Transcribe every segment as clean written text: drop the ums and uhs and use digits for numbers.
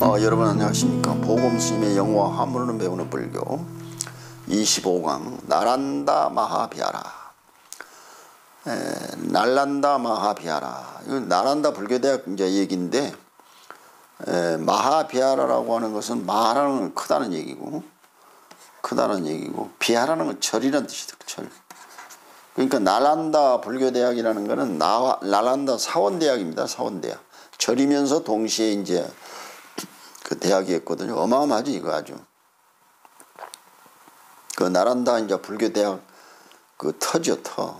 여러분 안녕하십니까. 보금스님의 영어와 한문으로 배우는 불교 25강 나란다 마하비하라. 날란다 마하비하라. 이건 나란다 불교대학 이제 얘기인데, 마하비하라라고 하는 것은 마하라는 건 크다는 얘기고, 비하라는 건 절이라는 뜻이다. 절. 그러니까 나란다 불교대학이라는 거는 나란다 사원대학입니다. 사원대학. 절이면서 동시에 이제 그 대학이었거든요. 어마어마하지 이거 아주. 그 나란다 이제 불교대학 그 터죠 터.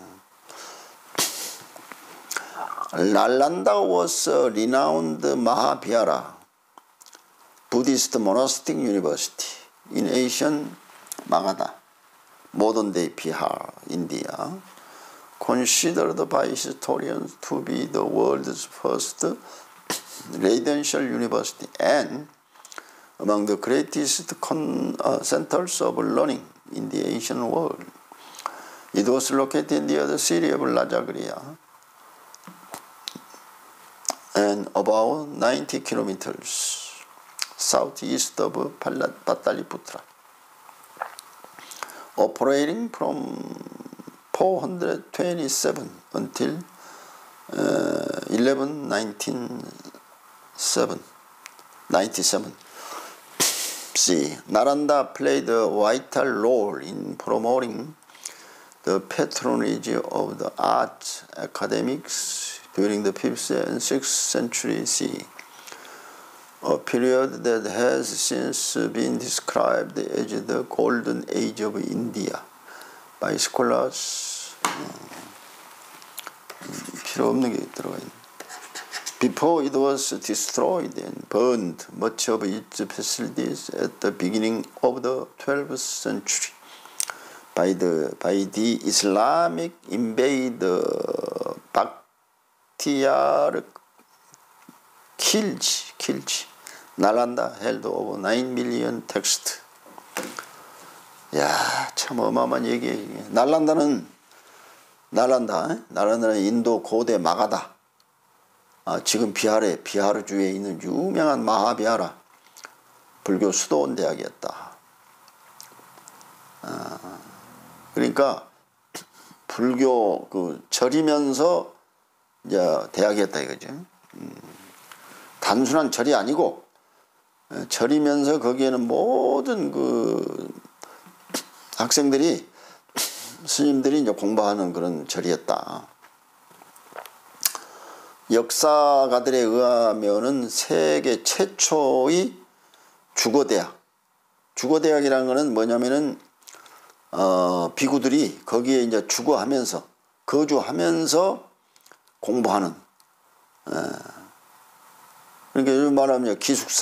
날란다 was a renowned Mahabhyara Buddhist monastic university in ancient Magadha, modern day Bihar, India, considered by historians to be the world's first residential university and among the greatest centers of learning in the ancient world. It was located near the city of Rajagriha and about 90 kilometers southeast of Pataliputra, operating from 427 until 1197. See, Naranda played a vital role in promoting the patronage of the arts academics during the 5th and 6th century CE, a period that has since been described as the golden age of India by scholars. 필요 없는 게 들어가 있네. Before it was destroyed and burned, much of its facilities at the beginning of the 12th century by the Islamic invader Bakhtiyar Khilji. Nalanda held over 9 million texts. 야, 참 어마어마한 얘기예요. 날란다는 인도 고대 마가다. 지금 비하르주에 있는 유명한 마하비하라 불교 수도원 대학이었다. 그러니까 불교 그 절이면서 이제 대학이었다 이거죠. 단순한 절이 아니고 절이면서 거기에는 모든 그 학생들이 스님들이 이제 공부하는 그런 절이었다. 역사가들에 의하면은 세계 최초의 주거대학이라는 거는 뭐냐면은 비구들이 거기에 이제 거주하면서 공부하는, 그러니까 요즘 말하면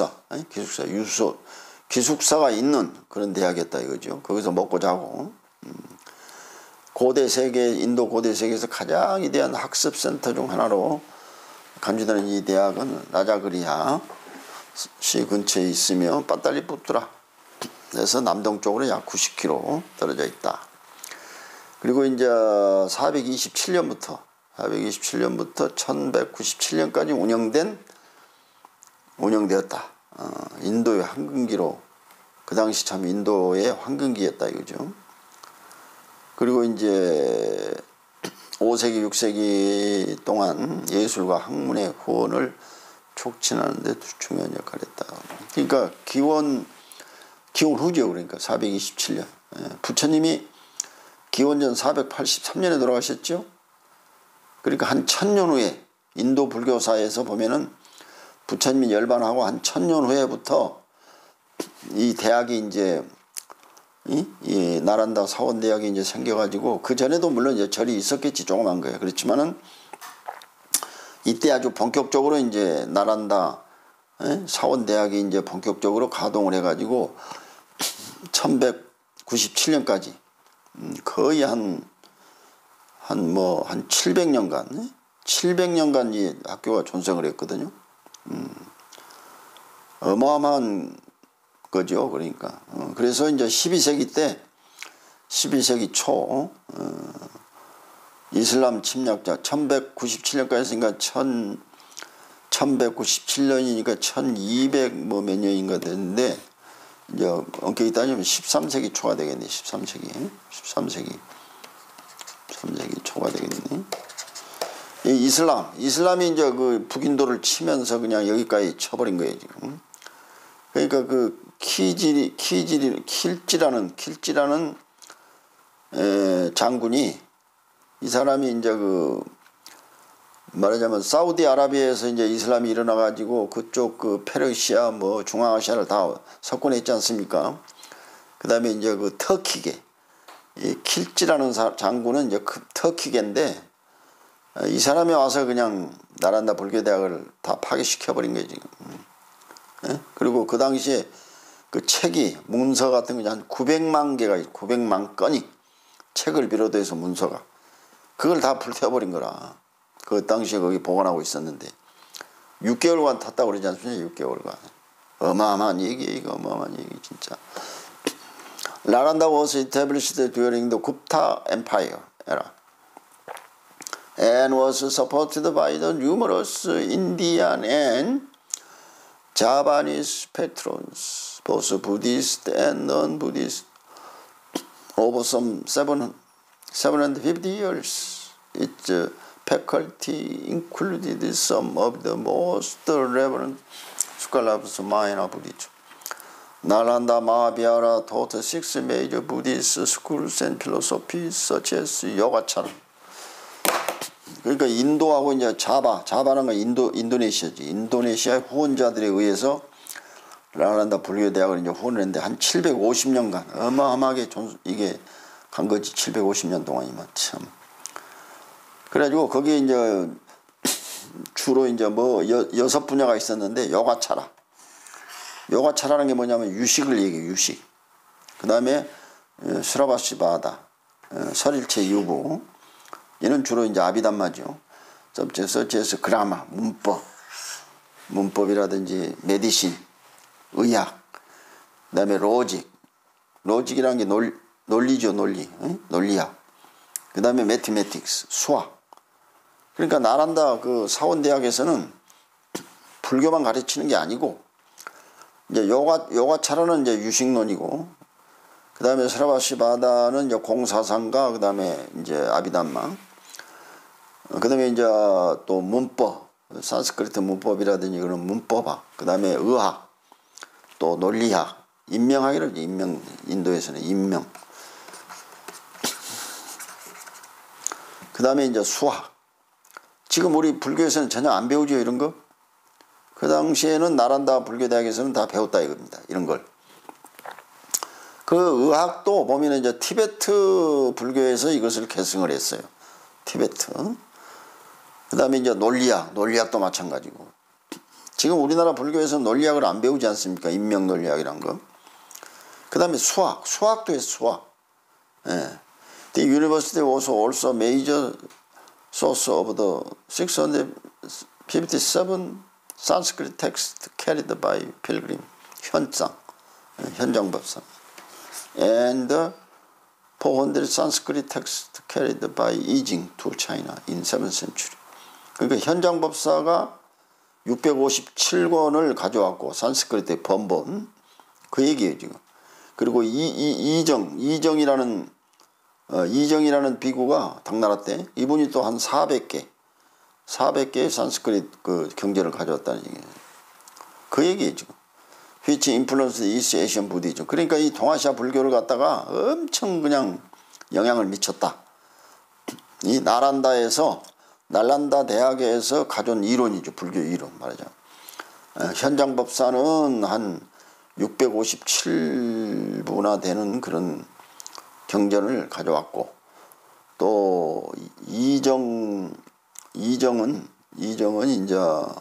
기숙사가 있는 그런 대학이었다 이거죠. 거기서 먹고 자고. 인도 고대 세계에서 가장 위대한 학습센터 중 하나로 간주되는 이 대학은 라자그리하 시 근처에 있으며 빠탈리푸트라에서 남동쪽으로 약 90km 떨어져 있다. 그리고 이제 427년부터 1197년까지 운영되었다. 인도의 황금기로, 그 당시 참 인도의 황금기였다 이거죠. 그리고 이제 5세기, 6세기 동안 예술과 학문의 후원을 촉진하는 데 중요한 역할을 했다. 그러니까 기원 후죠. 그러니까 427년. 부처님이 기원전 483년에 돌아가셨죠. 그러니까 한 1000년 후에 인도 불교사에서 보면은 부처님이 열반하고 한 1000년 후에부터 이 대학이 이제 이 나란다 사원대학이 이제 생겨가지고, 그 전에도 물론 이제 절이 있었겠지, 조그만 거예요. 그렇지만은 이때 아주 본격적으로 이제 나란다 사원대학이 이제 본격적으로 가동을 해가지고 1197년까지 거의 한 700년간 이 학교가 존성을 했거든요. 어마어마한 거죠. 그러니까 그래서 이제 12세기 초 이슬람 침략자 1197년까지 했으니까 1197년이니까 1200 뭐 몇 년인가 됐는데 이제 엄격히 따지면 13세기 초가 되겠네. 13세기 초가 되겠네. 이 이슬람이 이제 그 북인도를 치면서 그냥 여기까지 쳐버린 거예요 지금. 그러니까 그 킬지라는 장군이, 이 사람이 이제 그 말하자면 사우디아라비아에서 이제 이슬람이 일어나 가지고 그쪽 그 페르시아 뭐 중앙아시아를 다 석권했지 않습니까? 그다음에 이제 그 터키계, 이 킬지라는 장군은 이제 그 터키계인데, 이 사람이 와서 그냥 나란다 불교대학을 다 파괴시켜 버린 거예요 지금. 예? 그리고 그 당시에 그 책이, 문서 같은 거 한 900만 개가 있고 900만 건이, 책을 비롯해서 문서가, 그걸 다 불태워버린 거라. 그 당시에 거기 보관하고 있었는데 6개월간 탔다고 그러지 않습니까? 6개월간. 어마어마한 얘기예요 이거. 어마어마한 얘기 진짜. 나란다 was established during the Gupta Empire era and was supported by the numerous Indian and Japanese patrons, both Buddhist and non-Buddhist, over some 750 years. Its faculty included some of the most reverend scholars of Mahayana Buddhism. Nalanda Mahabhyara taught 6 major Buddhist schools and philosophies such as Yogacara. 그러니까 인도하고 이제 자바는 건 인도네시아지. 인도네시아 후원자들에 의해서 나란다 불교대학을 이제 후원을 했는데 한 750년간 어마어마하게 이게 간 거지. 750년 동안이면 참. 그래가지고 거기에 이제 주로 이제 뭐 6 분야가 있었는데, 요가차라는 게 뭐냐면 유식을 얘기해요. 유식. 그 다음에 수라바시바다, 설일체 유부. 얘는 주로 이제 아비담마죠. 서치에서 그라마, 문법이라든지 메디신, 의학. 그 다음에 로직이라는 게 논리죠. 논리학. 그 다음에 매티매틱스, 수학. 그러니까 나란다 그 사원대학에서는 불교만 가르치는 게 아니고, 이제 요가차라는 이제 유식론이고, 그 다음에 스라바시바다는 이제 공사상가, 그 다음에 이제 아비담마, 그 다음에 이제 또 문법, 산스크리트 문법이라든지 그런 문법학, 그 다음에 의학, 또 논리학, 인명학이라고 하죠. 인도에서는 인명. 그 다음에 이제 수학. 지금 우리 불교에서는 전혀 안 배우죠, 이런 거. 그 당시에는 나란다 불교대학에서는 다 배웠다 이겁니다. 이런 걸. 그 의학도 보면 이제 티베트 불교에서 이것을 계승을 했어요. 티베트. 그 다음에 이제 논리학도 마찬가지고. 지금 우리나라 불교에서 논리학을 안 배우지 않습니까? 인명 논리학이란 거. 그 다음에 수학도 했어, 수학. 예. The university was also major source of the 657 Sanskrit text carried by pilgrim, 현장법상. And 400 Sanskrit text carried by Yijing to China in 7th century. 그러니까 현장법사가 657권을 가져왔고, 산스크리트의 번본, 그 얘기예요 지금. 그리고 이정이라는 비구가 당나라 때 이분이 또 한 400개의 산스크리트 그 경제를 가져왔다는 얘기예요. 그 얘기예요 지금. Which influenced East Asian Buddhism. 그러니까 이 동아시아 불교를 갖다가 엄청 그냥 영향을 미쳤다. 이 날란다 대학에서 가져온 이론이죠. 불교 이론 말하자면. 현장법사는 한 657부나 되는 그런 경전을 가져왔고, 또 이정은 이제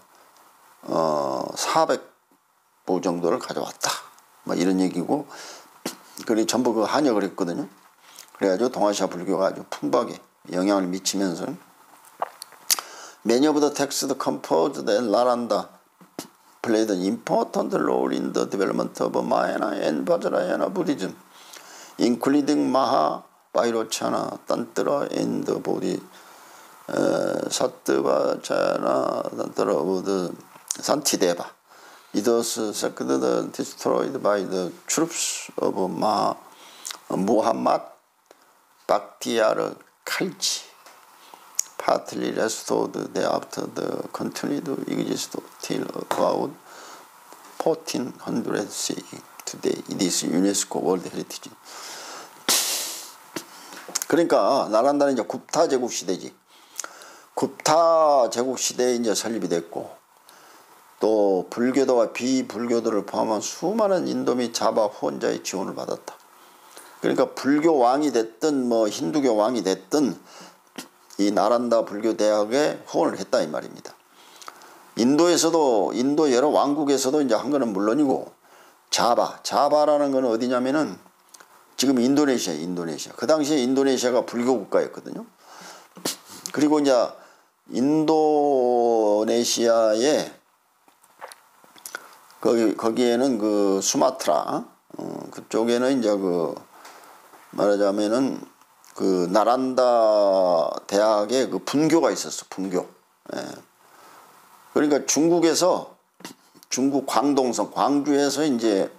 400부 정도를 가져왔다. 뭐 이런 얘기고, 그리고 전부 그 한역을 했거든요. 그래가지고 동아시아 불교가 아주 풍부하게 영향을 미치면서 Many of the texts composed in Nalanda played an important role in the development of Mahayana and Vajrayana Buddhism, including Mahavairochana, Tantra, and 사트바차나 더러브 산티데바 it was secondly destroyed by the troops of Muhammad Bakhtiar Khalji, partly restored thereafter the continued existed till about 1400 CE. Today it is UNESCO World Heritage. 그러니까 나란다는 이제 굽타 제국 시대지. 굽타 제국 시대에 이제 설립이 됐고, 또 불교도와 비불교도를 포함한 수많은 인도 및 자바 후원자의 지원을 받았다. 그러니까 불교 왕이 됐든 뭐 힌두교 왕이 됐든 이 나란다 불교 대학에 후원을 했다 이 말입니다. 인도에서도 인도 여러 왕국에서도 이제 한 거는 물론이고, 자바라는 건 어디냐면은 지금 인도네시아. 그 당시에 인도네시아가 불교 국가였거든요. 그리고 이제 인도네시아에 거기에는 그 수마트라 그쪽에는 이제 그 말하자면은 그 나란다 대학에 그 분교가 있었어. 분교. 예. 그러니까 중국 광동성 광주에서 이제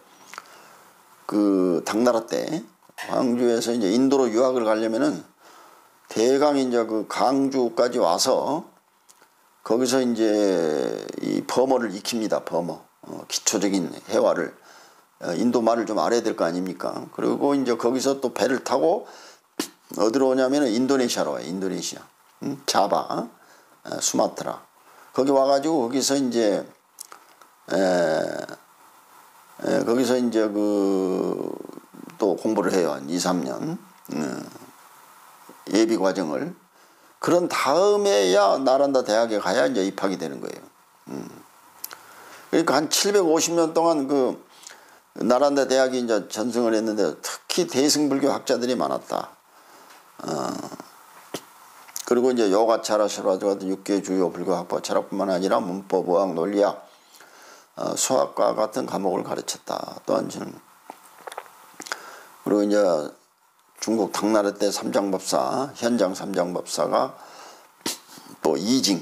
그 당나라 때 광주에서 이제 인도로 유학을 가려면은 대강 이제 그 강주까지 와서 거기서 이제 이 버머를 익힙니다. 버머. 기초적인 회화를 인도 말을 좀 알아야 될 거 아닙니까? 그리고 이제 거기서 또 배를 타고 어디로 오냐면은 인도네시아로 와요. 인도네시아. 자바, 수마트라. 거기 와가지고 거기서 이제 그 또 공부를 해요. 한 2, 3년. 예비 과정을. 그런 다음에야 나란다 대학에 가야 이제 입학이 되는 거예요. 그러니까 한 750년 동안 그 나란다 대학이 이제 전승을 했는데 특히 대승불교 학자들이 많았다. 그리고 이제 요가차라 실화조 같은 6개 주요 불교 학파 철학뿐만 아니라 문법, 의학, 논리학, 수학과 같은 과목을 가르쳤다. 또한 저는 그리고 이제 중국 당나라 때 삼장법사, 현장 삼장법사가 또 이징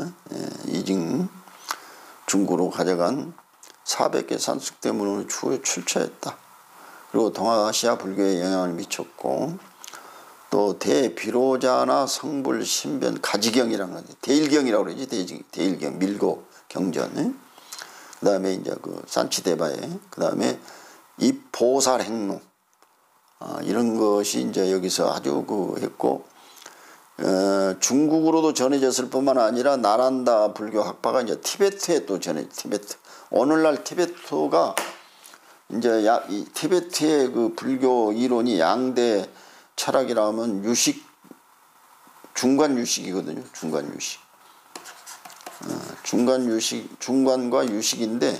중국으로 가져간 400개 산숙대문을 출처했다. 그리고 동아시아 불교에 영향을 미쳤고, 또 대비로자나 성불 신변 가지경이라는 거지. 대일경이라고 그러지. 대일경 밀고 경전. 그 다음에 이제 그 산치대바에, 그 다음에 입보살 행로. 이런 것이 이제 여기서 아주 그 했고, 중국으로도 전해졌을 뿐만 아니라 나란다 불교 학파가 이제 티베트에 또 티베트. 오늘날 티베트가 이제 이 티베트의 그 불교 이론이 양대 철학이라 하면 중간 유식이거든요. 중간 유식. 중간과 유식인데,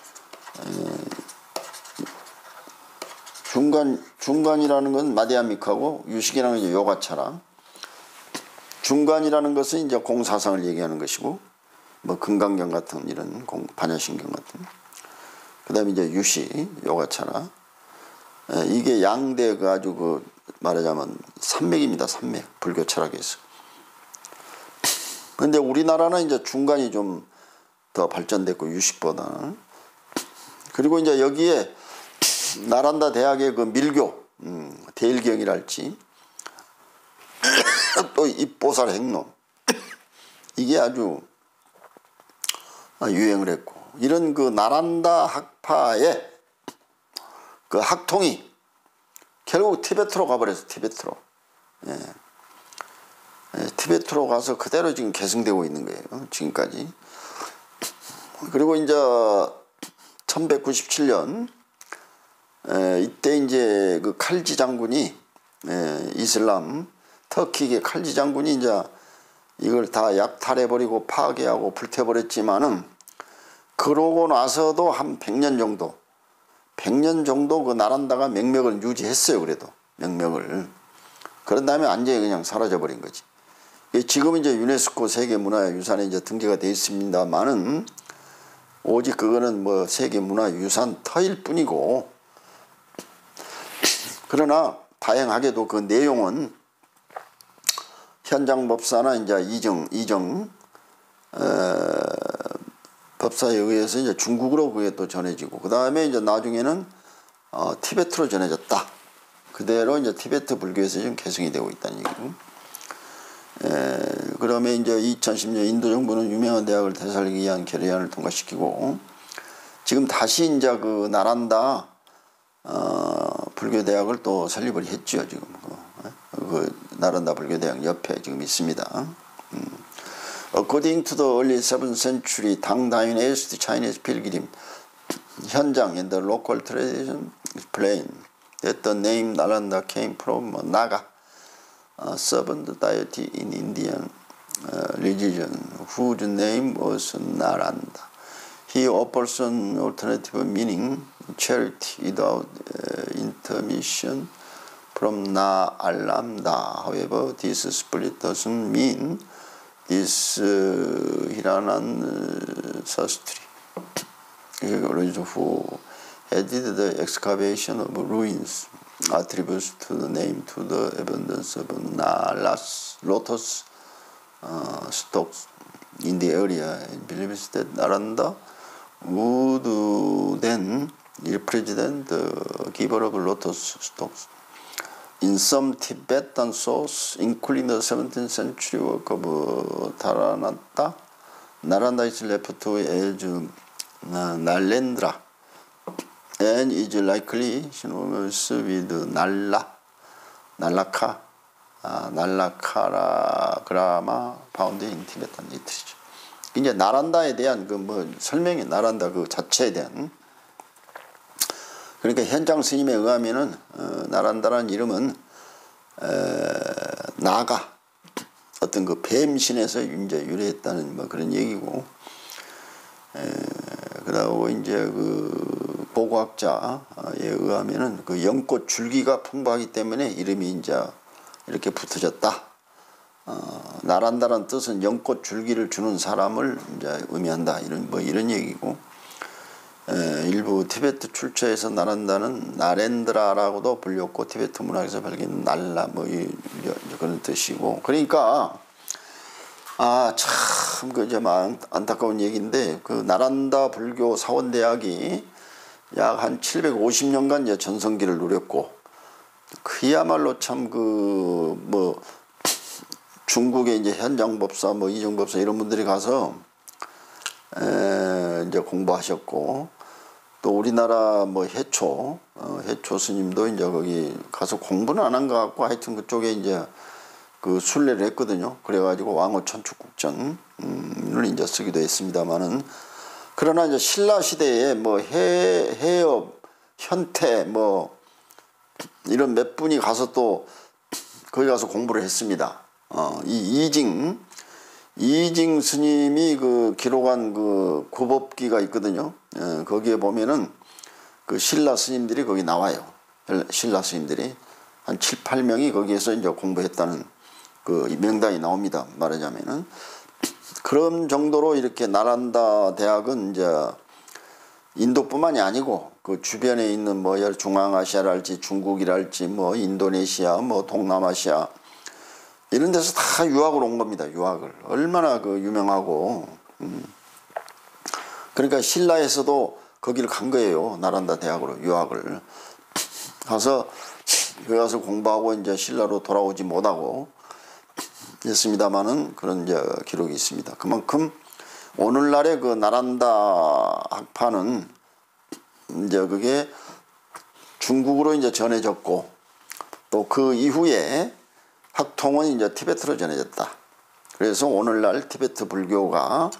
중간이라는 건 마디아믹하고 유식이라는 건 이제 요가차라. 중간이라는 것은 이제 공사상을 얘기하는 것이고, 뭐 금강경 같은 이런 반야신경 같은. 그 다음에 이제 유식, 요가차라. 이게 양대 그 아주 그 말하자면 산맥입니다. 산맥. 불교 철학에서. 근데 우리나라는 이제 중간이 좀 더 발전됐고, 유식보다. 그리고 이제 여기에 나란다 대학의 그 밀교, 대일경이랄지, 또 입보살 행론, 이게 아주 유행을 했고, 이런 그 나란다 학파의 그 학통이 결국 티베트로 가버렸어. 티베트로. 티베트로 가서 그대로 지금 계승되고 있는 거예요. 지금까지. 그리고 이제 1197년 이때 이제 그 칼지 장군이 이슬람 터키계 칼지 장군이 이제 이걸 다 약탈해버리고 파괴하고 불태워버렸지만은, 그러고 나서도 한 100년 정도 그 나란다가 명맥을 유지했어요. 그래도 명맥을. 그런 다음에 완전히 그냥 사라져버린 거지. 지금 이제 유네스코 세계문화유산에 이제 등재가 되어 있습니다만은, 오직 그거는 뭐 세계문화유산 터일 뿐이고, 그러나 다행하게도 그 내용은 현장 법사나 이제 이정 법사에 의해서 이제 중국으로 그게 또 전해지고, 그 다음에 이제 나중에는 티베트로 전해졌다. 그대로 이제 티베트 불교에서 지금 개성이 되고 있다는 얘기고. 그러면 이제 2010년 인도 정부는 유명한 대학을 되살리기 위한 결의안을 통과시키고, 지금 다시 이제 그 나란다 불교 대학을 또 설립을 했죠. 지금 그 나란다 불교 대학 옆에 지금 있습니다. According to the early 7th century, Tang Daeun asked Chinese pilgrim 현장 and the local tradition explained that the name Nalanda came from Naga, servant deity in Indian religion, whose name was Nalanda. He offers an alternative meaning, charity without intermission from Na Allamda. However, this split doesn't mean this Hiranan Sastri, who headed the excavation of ruins, attributes to the name to the abundance of lotus stalks in the area, and believes that Naranda would then represent the giver of lotus stalks. In some Tibetan sources, including the 17th century work of Taranatha, Naranda is referred to as Nalendra and is likely synonymous with Nalaka, Nalakara found in Tibetan literature. 이제 나란다에 대한 그 뭐 설명이 나란다 그 자체에 대한, 그러니까 현장 스님에 의하면은 나란다라는 이름은 나가 어떤 그 뱀신에서 이제 유래했다는 뭐 그런 얘기고, 그러고 이제 그 보고학자에 의하면은 그 연꽃 줄기가 풍부하기 때문에 이름이 이제 이렇게 붙어졌다. 나란다라는 뜻은 연꽃 줄기를 주는 사람을 이제 의미한다. 이런 얘기고. 일부 티베트 출처에서 나란다는 나렌드라라고도 불렸고, 티베트 문학에서 발견된 날라 그런 뜻이고. 그러니까 참 그 좀 안타까운 얘기인데, 그 나란다 불교 사원대학이 약 한 750년간 이제 전성기를 누렸고, 그야말로 참 그 뭐 중국의 이제 현장법사 이정법사 이런 분들이 가서 이제 공부하셨고, 또 우리나라 해초 스님도 이제 거기 가서 공부는 안 한 것 같고, 하여튼 그쪽에 이제 그 순례를 했거든요. 그래가지고 왕호 천축국전을 이제 쓰기도 했습니다만은, 그러나 이제 신라 시대에 해업, 현태 이런 몇 분이 가서 또 거기 가서 공부를 했습니다. 이 이징 스님이 그 기록한 그 구법기가 있거든요. 거기에 보면은 그 신라 스님들이 거기 나와요. 신라 스님들이 한 7, 8명이 거기에서 이제 공부했다는 그 명단이 나옵니다. 말하자면은. 그런 정도로 이렇게 나란다 대학은 이제 인도뿐만이 아니고 그 주변에 있는 중앙아시아랄지 중국이랄지 인도네시아 동남아시아 이런 데서 다 유학을 온 겁니다. 유학을. 얼마나 그 유명하고. 그러니까 신라에서도 거기를 간 거예요. 나란다 대학으로 유학을. 가서 거기 가서 공부하고 이제 신라로 돌아오지 못하고 했습니다만은 그런 이제 기록이 있습니다. 그만큼 오늘날의 그 나란다 학파는 이제 그게 중국으로 이제 전해졌고, 또 그 이후에 학통은 이제 티베트로 전해졌다. 그래서 오늘날 티베트 불교가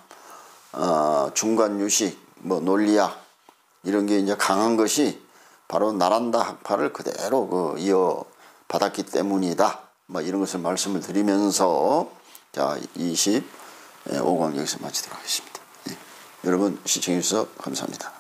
중간유식, 논리학 이런 게 이제 강한 것이 바로 나란다 학파를 그대로 이어받았기 때문이다. 이런 것을 말씀을 드리면서 자 25강 여기서 마치도록 하겠습니다. 여러분 시청해 주셔서 감사합니다.